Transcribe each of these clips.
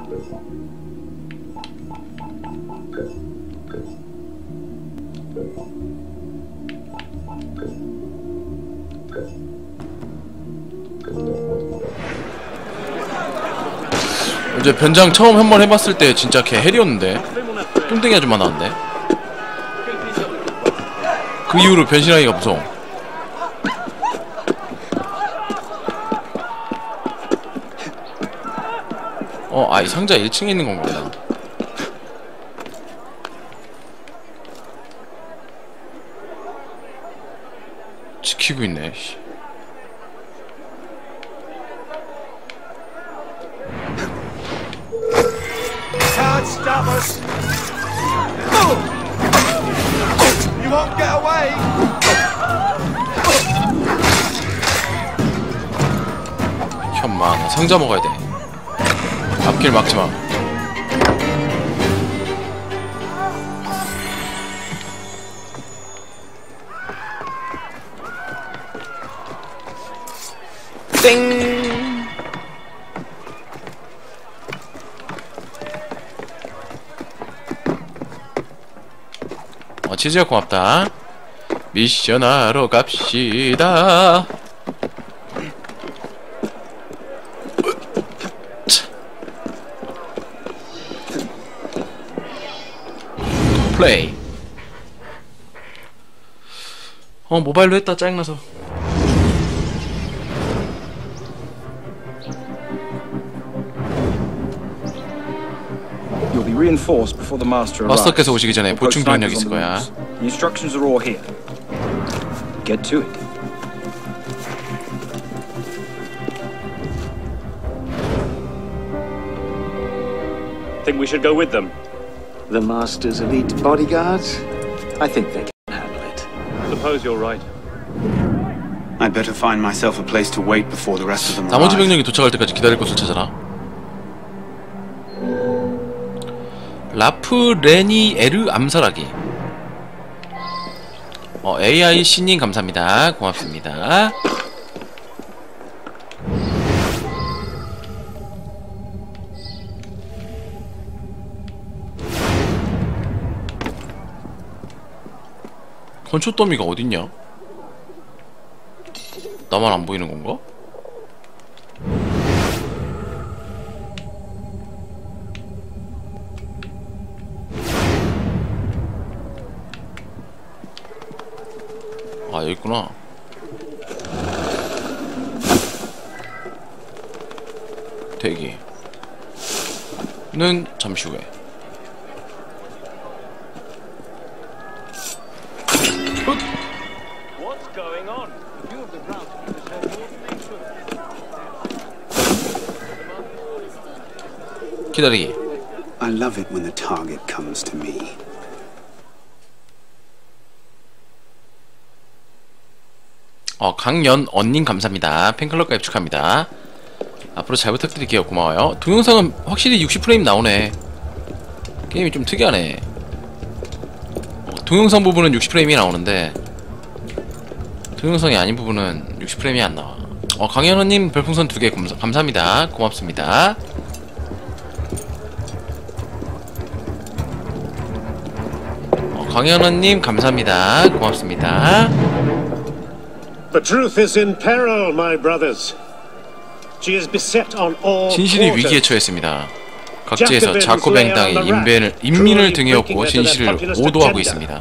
이제 변장 처음 한번 해봤을 때 진짜 개 헬이었는데 뚱땡이 아줌마 나왔네. 그 이후로 변신하기가 무서워. 아, 이 상자 1층에 있는 건가? 지키고 있네. 현마, 상자 먹어야 돼. 앞길 막지마. 땡. 치즈야 고맙다. 미션하러 갑시다. 플레이. 모바일로 했다. 짜증나서. 마스터께서 오시기 전에 보충 병력이 있을 거야. Instructions are all here. Get to it. Think we should go with them? The Master's elite bodyguards? I think they can handle it. Suppose you're right. I'd better find myself a place to wait before the rest of them arrive. 나머지 병력이 도착할 때까지 기다릴 곳을 찾아라. 라프레니에르 암살하기. AI 신님 감사합니다. 고맙습니다. 건초 더미가 어딨냐? 나만 안 보이는 건가? 아, 여기 있구나. 대기는 잠시 후에. 기다리기. I love it when the target comes to me. 강연 언님 감사합니다. 팬클럽 가입 축하합니다. 앞으로 잘 부탁드릴게요. 고마워요. 동영상은 확실히 60프레임 나오네. 게임이 좀 특이하네. 동영상 부분은 60프레임이 나오는데 동영상이 아닌 부분은 60프레임이 안 나와. 강연 언님 별풍선 2개 감사합니다. 고맙습니다. 강연원님 감사합니다. 고맙습니다. The truth is in peril, my brothers. She is beset on all 진실이 위기에 처했습니다. 각지에서 자코뱅 당이 인민을 등에 업고 진실을 오도하고 있습니다.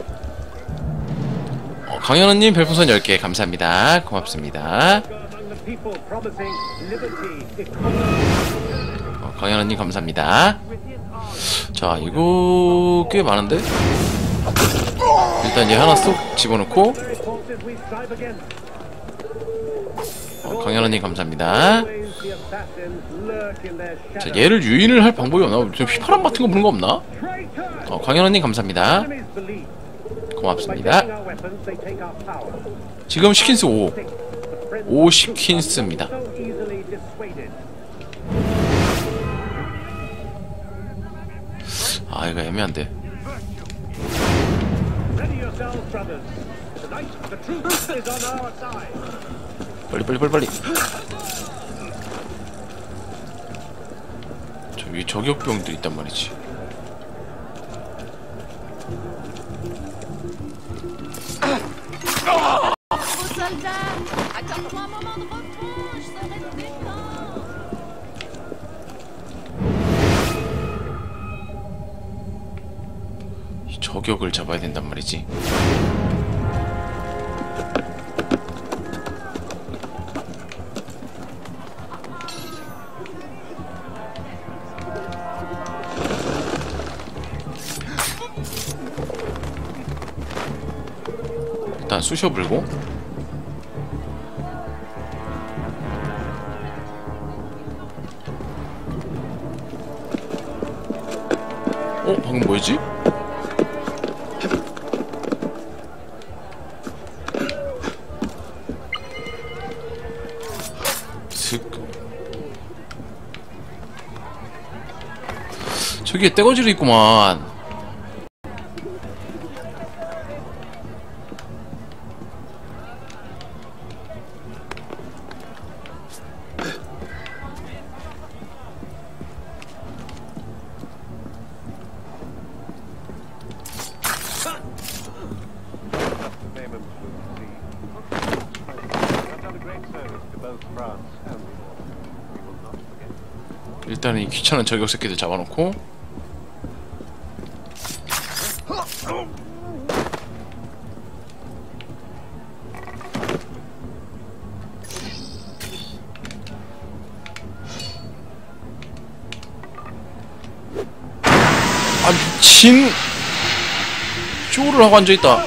강연원님 별풍선 10개 감사합니다. 고맙습니다. 강연원님 감사합니다. 자, 이거 꽤 많은데? 일단 얘 하나 쏙 집어넣고. 강연아님 감사합니다. 자, 얘를 유인을 할 방법이 없나? 좀 휘파람 같은 거 부는 거 없나? 강연아님 감사합니다. 고맙습니다. 지금 시킨스 5 시킨스입니다. 아, 이거 애매한데. 빨리. 저 위에 저격병들이 있단 말이지. Vos soldats, accorde-moi un moment de repos, je serai détente. 이 저격을 잡아야 된단 말이지. 일단 쑤셔 불고. 방금 뭐였지? 슥. 저기에 떼거지로 있구만. 일단은 이 귀찮은 저격 새끼들 잡아놓고. 아 미친. 쪼를 하고 앉아있다.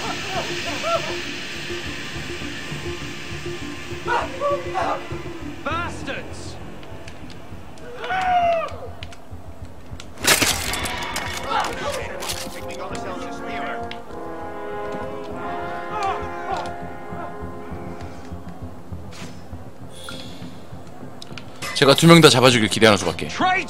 제가 2명 다 잡아주길 기대하는 수밖에.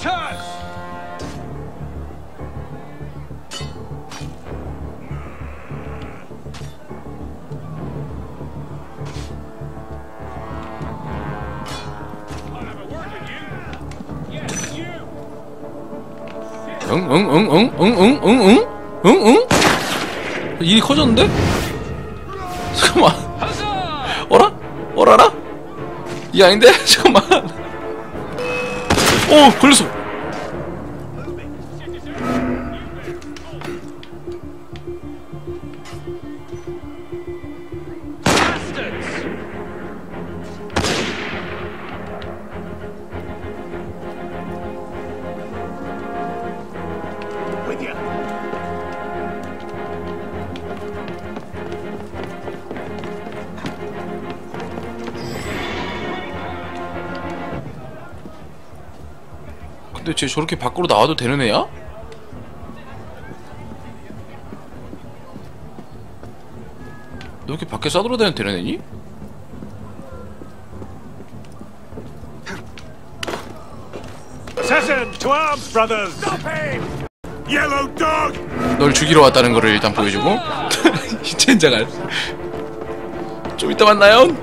응? 일이 커졌는데? 잠깐만. 어라라? 이 아닌데? 잠깐만. 걸렸어. 근데 쟤 저렇게 밖으로 나와도 되는 애야? 너 이렇게 밖에 싸돌아다녀도 되는 애니? Assassin, to arms, brothers! Stop him! Yellow dog! 널 죽이러 왔다는 거를 일단 보여주고. 이 젠장할. 좀 이따 만나요.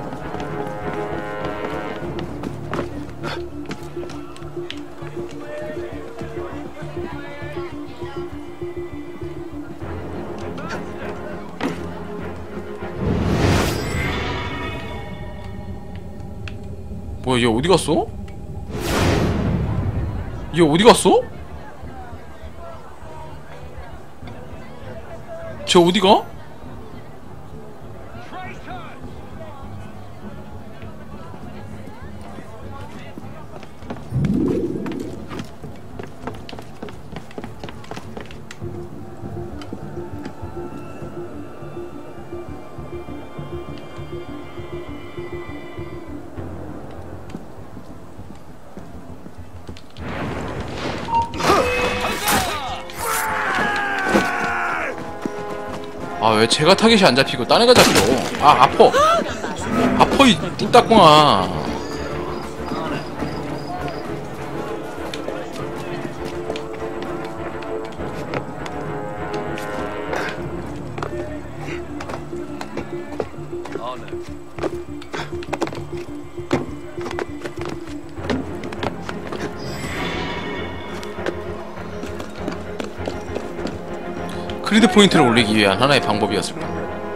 뭐야, 얘 어디 갔어? 얘 어디 갔어? 쟤 어디 가? 아, 왜 제가 타겟이 안 잡히고 딴 애가 잡혀? 아, 아퍼 이 뚱딱공아. 크리드 포인트를 올리기 위한 하나의 방법이었을 뿐.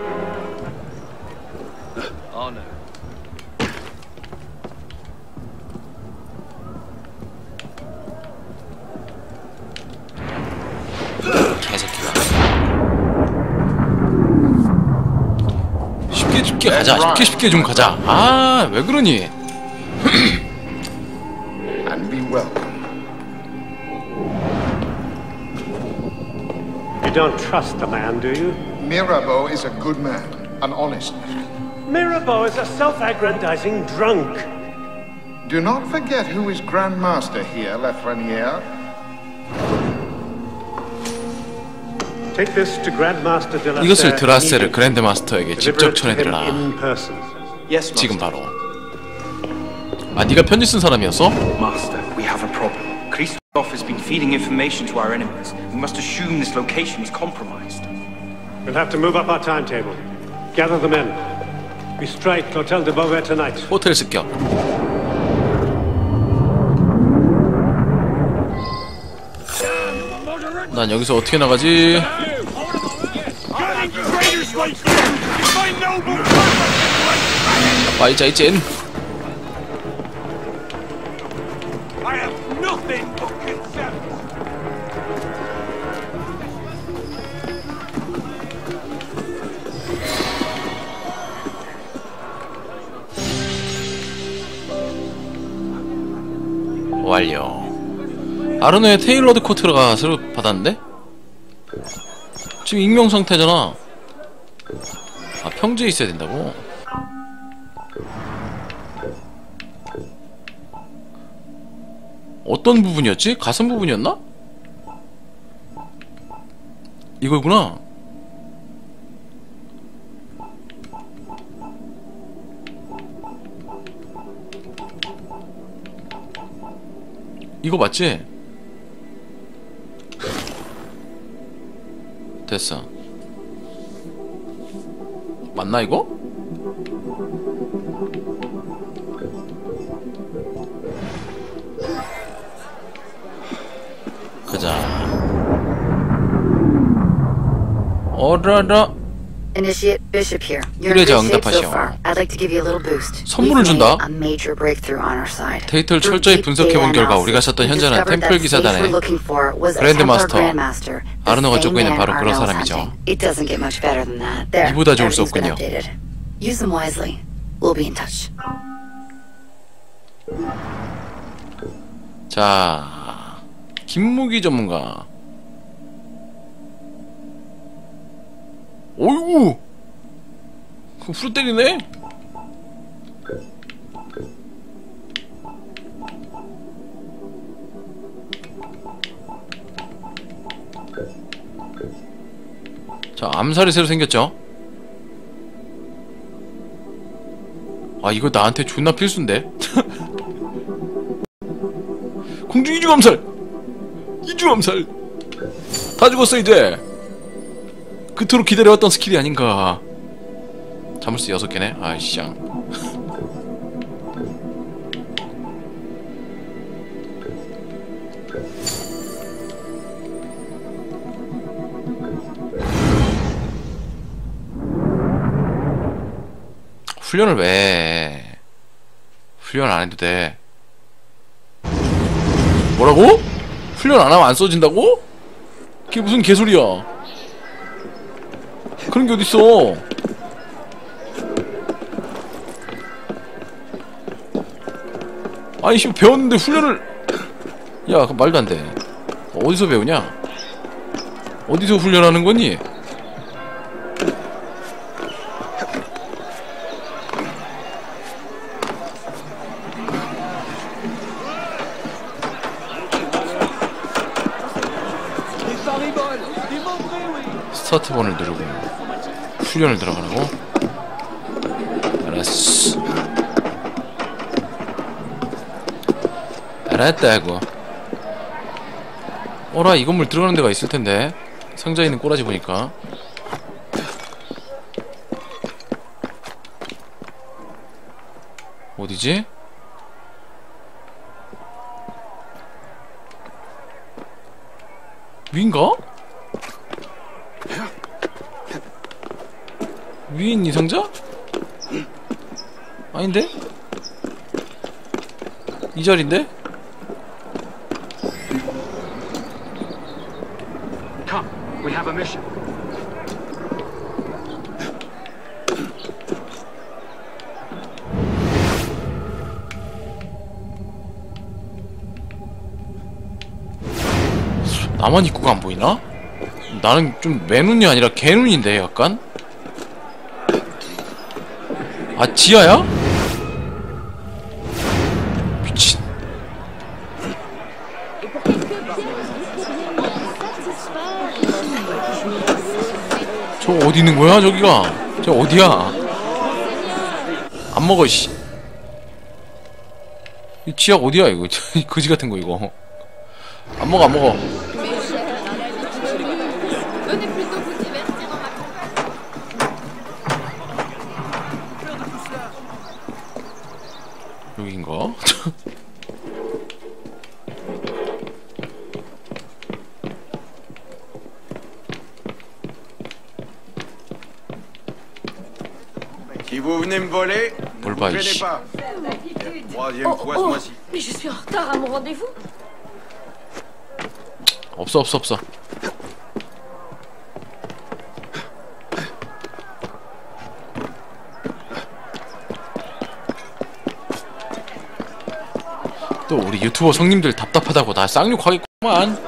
개새끼가. 쉽게 가자. 쉽게 좀 가자. 아, 왜 그러니? And be welcome. You don't trust the man, do you? Mirabeau is a good man, an honest man. Mirabeau is a self-aggrandizing drunk. Do not forget who is Grand Master here, Lafreniere. Take this to Grandmaster de la 이것을 Serre 드라세르 immediately. 그랜드마스터에게 직접 Deliver it to him 전해드려라. in person. Yes, 지금 바로. 아, 네가 편지 쓴 사람이었어? Master, we have a problem. Christoph has been feeding information to our enemies. We must assume this location is compromised. We'll have to move up our timetable. Gather the men. We strike L'Hotel de Beauvais tonight. 호텔 습격. 난 여기서 어떻게 나가지? 빠이자이젠. 완료. 아르노의 테일러드 코트가 새로 받았는데? 지금 익명 상태잖아. 아, 평지에 있어야 된다고? 어떤 부분이었지? 가슴 부분이었나? 이거구나. 이거 맞지? 됐어. 맞나 이거? 가자. 어라라. Initiate Bishop here. You're in 의뢰자 good shape so 응답하시오. far. I'd like to give you a little boost. 선물을 We've 준다. made a major breakthrough on our side. 데이터를 Through 철저히 deep 분석해본 data 결과 우리가 analysis, 찾던 we 현재는 discovered 템플 that the space 기사단의 we're looking for was a 그랜드마스터, Templar Grandmaster, the 아르노가 same 쫓고 있는 man 바로 그런 Arnold 사람이죠. hunting. It doesn't get much better than that. There, 이보다 좋을 수 everything's been 없군요. updated. Use them wisely. We'll be in touch. 자, 김무기 전문가. 어이구, 그 후루 때리네. 자, 암살이 새로 생겼죠. 아, 이거 나한테 존나 필수인데. 공중 이중 암살! 이중 암살! 다 죽었어 이제! 그토록 기다려왔던 스킬이 아닌가. 자물쇠 6개네? 아이씨. 훈련을 왜 해? 훈련 안 해도 돼. 뭐라고? 훈련 안 하면 안 써진다고? 그게 무슨 개소리야. 그런 게 어딨어. 아니 씨 배웠는데 훈련을. 야 그 말도 안 돼. 어디서 배우냐? 어디서 훈련하는 거니? 스타트번을 누르고 훈련을 들어가라고? 알았어. 알았다고. 어라, 이 건물 들어가는 데가 있을 텐데. 상자에 있는 꼬라지 보니까. 어디지? 위인가? 위에 있는 이 상자? 아닌데? 이 자리인데? Come, we have a mission. 나만 입구가 안 보이나? 나는 좀 맨눈이 아니라 개눈인데 약간? 아 지하야? 미친. 저 어디 있는 거야 저기가? 저 어디야? 안 먹어 씨. 이 지하 어디야 이거? 거지 같은 거 이거. 안 먹어 안 먹어. 여긴가? Si vous venez me voler, ne 뭘 vous 봐, gênez 이씨. pas. Troisième fois ce mois-ci. Mais je suis en retard à mon rendez-vous. 없어 없어 없어. 또 우리 유튜버 성님들 답답하다고 나 쌍욕하겠구만.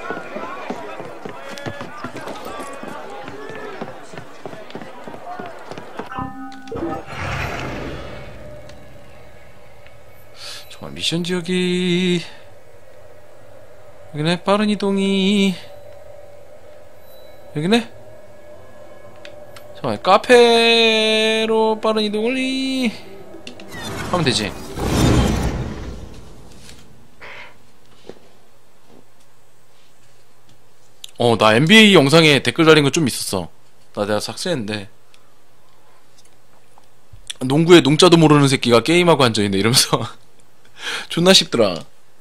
정말 미션 지역이 여기네. 빠른 이동이 여기네. 잠깐만 카페로 빠른 이동을 하면 되지. 나 NBA 영상에 댓글 달린 거 좀 있었어. 내가 삭제했는데. 농구에 농자도 모르는 새끼가 게임하고 앉아있네 이러면서 존나 쉽더라.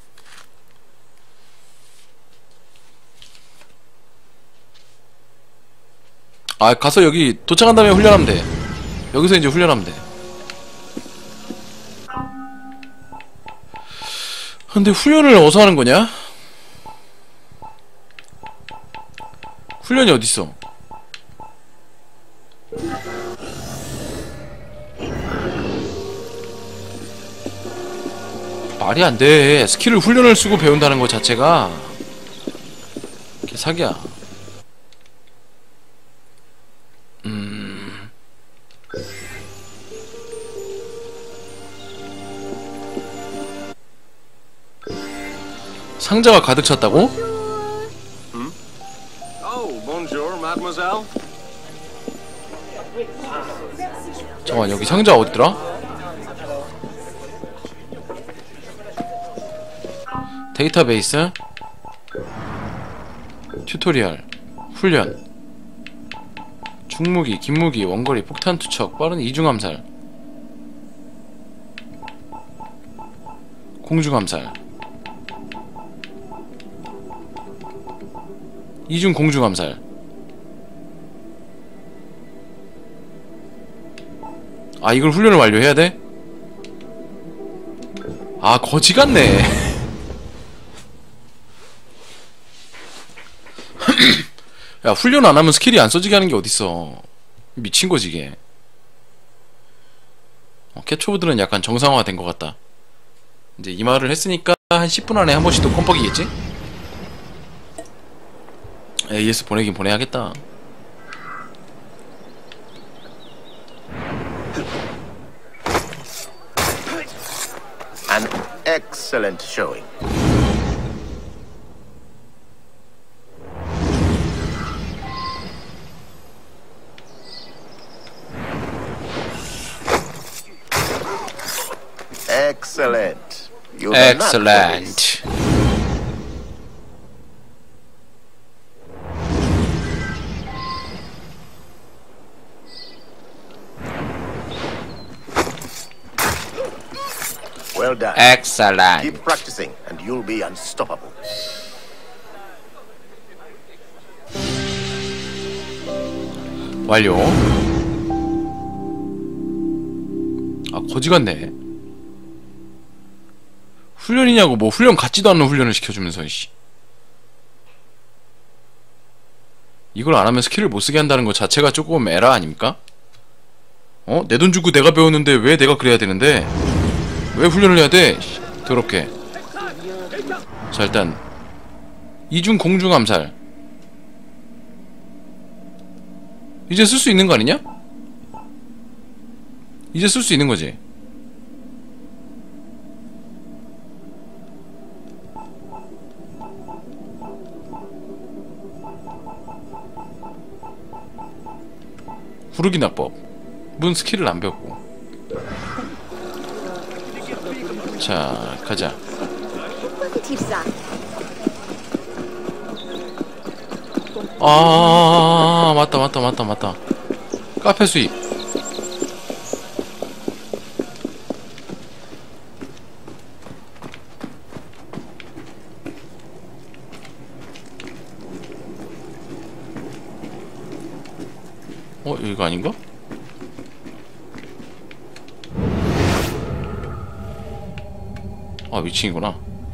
아 가서 여기 도착한 다음에 훈련하면 돼. 여기서 이제 훈련하면 돼. 근데 훈련을 어디서 하는 거냐? 훈련이 어딨어? 말이 안 돼. 스킬을 훈련을 쓰고 배운다는 것 자체가 개사기야. 상자가 가득 찼다고? Oh, bonjour, mademoiselle. 잠깐만 여기 상자 어디더라? 데이터베이스 튜토리얼 훈련 중무기, 긴무기, 원거리, 폭탄 투척, 빠른 이중암살 공중암살 이중 공중암살. 아 이걸 훈련을 완료해야 돼? 아 거지 같네. 야 훈련 안 하면 스킬이 안 써지게 하는 게 어딨어. 미친 거지 이게. 캣초보들은 약간 정상화가 된 것 같다. 이제 이 말을 했으니까 한 10분 안에 한 번씩 또 껌뻑이겠지? AS 보내긴 보내야겠다. An excellent showing. Excellent. You are not Excellent. Well done. Excellent. Keep practicing and you'll be unstoppable. 완료. 거지 같네. 훈련이냐고, 뭐 훈련 같지도 않는 훈련을 시켜주면서 씨. 이걸 안 하면 스킬을 못 쓰게 한다는 것 자체가 조금 에라 아닙니까? 내 돈 주고 내가 배웠는데 왜 내가 그래야 되는데? 왜 훈련을 해야 돼? 더럽게. 자, 일단 이중 공중 암살. 이제 쓸 수 있는 거 아니냐? 이제 쓸 수 있는 거지. 구르기 낙법. 문 스킬을 안 배웠고. 자, 가자. 아, 맞다. 카페 수입. 여기가 아닌가? 아, 위층이구나.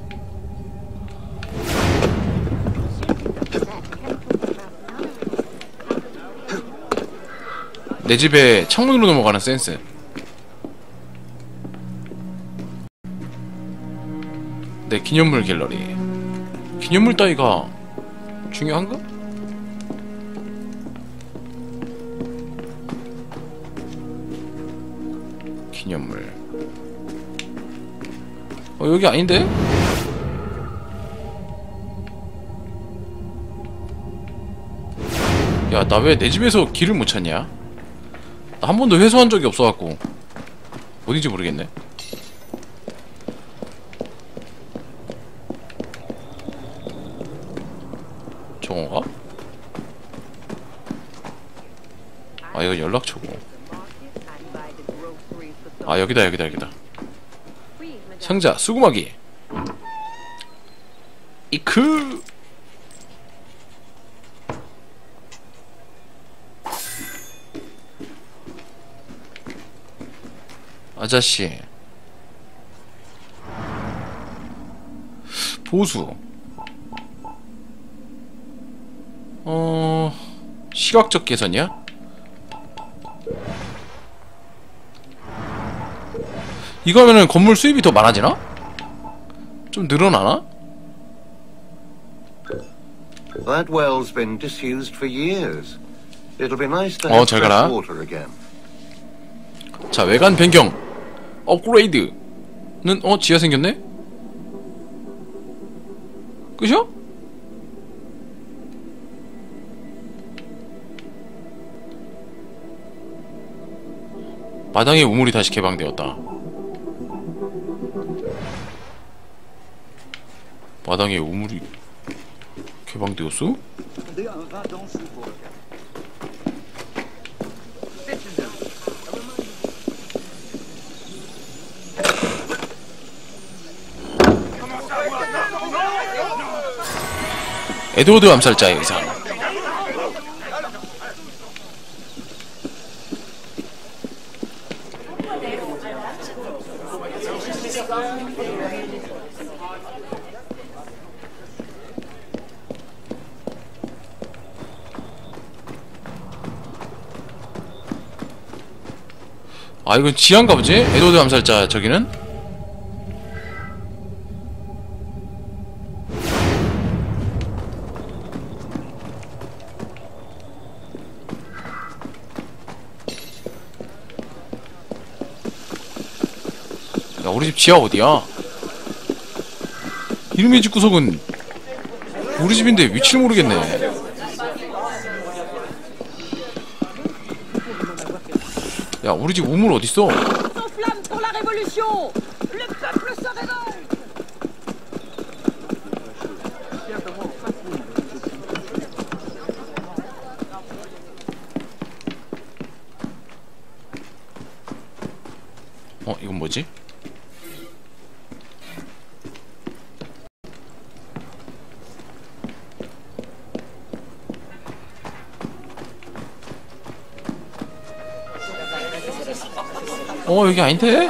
내 집에 창문으로 넘어가는 센스. 내 기념물 갤러리. 기념물 따위가 중요한가? 기념물. 여기 아닌데? 야, 나 왜 내 집에서 길을 못 찾냐? 나 한 번도 회수한 적이 없어갖고 어딘지 모르겠네. 저건가? 아, 이거 연락처고. 아, 여기다. 상자 수구마기. 이크. 아저씨. 보수. 시각적 개선이야? 이거 하면은 건물 수입이 더 많아지나? 좀 늘어나나? That well's been disused for years. It'll be nice to have 잘 fresh 가라. water again. 자, 외관 변경. 업그레이드는 지하 생겼네? 끝이야? 마당에 우물이 다시 개방되었다. 마당에 우물이 개방되었어? 에드워드 암살자의 의상. 아, 이건 지하인가 보지? 에드워드 암살자 저기는? 야, 우리 집 지하 어디야? 이름의 집 구석은 우리 집인데 위치를 모르겠네. 야, 우리 집 우물 어딨어? 이건 뭐지? 여기 아닌데?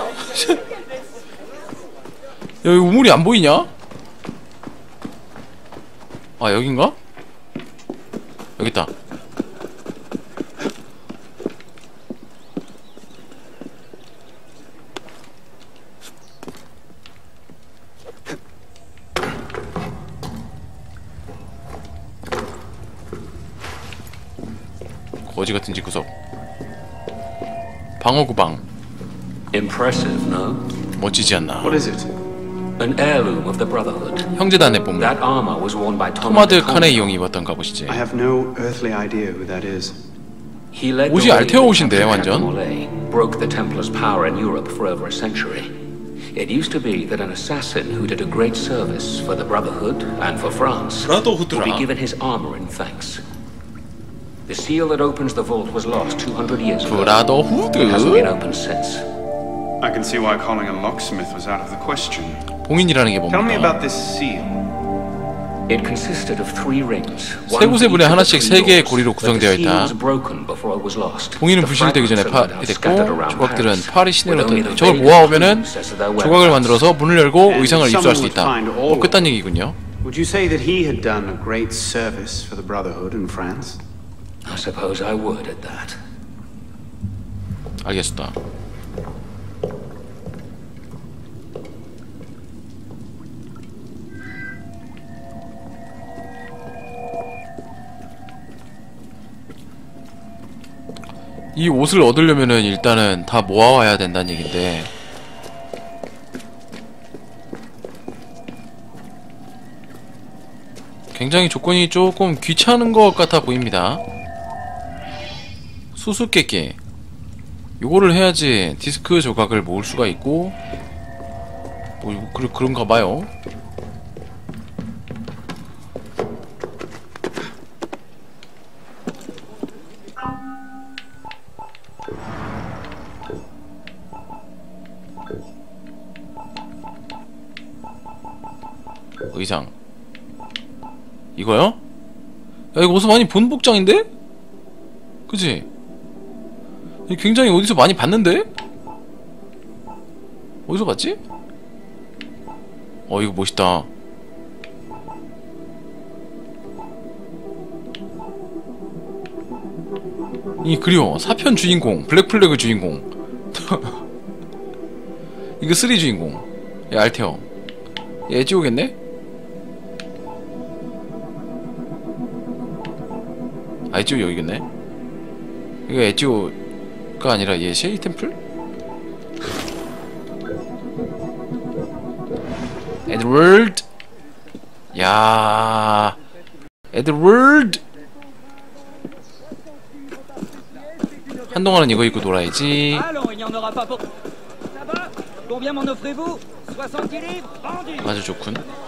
여기 우물이 안 보이냐? 아, 여긴가? 여기 있다. 거지 같은 집구석. 방어구방. Impressive, no? 멋지지 않나? What is it? An heirloom of the Brotherhood. 형제단의 보물. That armor was worn by 토마드 카네이용이 입었던 갑옷이지. I have no earthly idea who that is. He led 옷이 알테어 옷인데 완전. broke the Templars' power in Europe for over a century. It used to be that an assassin who did a great service for the Brotherhood and for France would be given his armor in thanks. The seal that opens the vault was lost 200 years ago. 브라더후드. It hasn't been opened since. I can see why calling a locksmith was out of the question. 봉인이라는 게 Tell me 뭡니까? about this seal. It consisted of 3 rings. 세 곳의 문에 하나씩 3개의 고리로 구성되어 있다. 봉인은 부실되기 전에 파괴됐고 조각들은 파리 시내로 떴다. 저걸 모아오면은 조각을 만들어서 문을 열고 의상을 입수할 수 있다. 끝단 얘기군요. Would you say that he had done a great service for the Brotherhood in France? I suppose I would at that. 알겠습니다. 이 옷을 얻으려면은 일단은 다 모아와야 된다는 얘긴데 굉장히 조건이 조금 귀찮은 것 같아 보입니다. 수수께끼 요거를 해야지 디스크 조각을 모을 수가 있고 뭐 그런가 봐요. 의상 이거요? 야 이거 어디서 많이 본 복장인데? 그치? 굉장히 어디서 많이 봤는데? 어디서 봤지? 이거 멋있다. 이 그리워. 4편 주인공 블랙플래그 주인공 이거 3 주인공. 얘 알테어. 얘 에지오겠네? 에지오 여기겠네? 이거 에지오가 아니라 얘 셰이 템플? 에드월드! 야, 에드월드! 한동안은 이거 입고 놀아야지. 아주 좋군.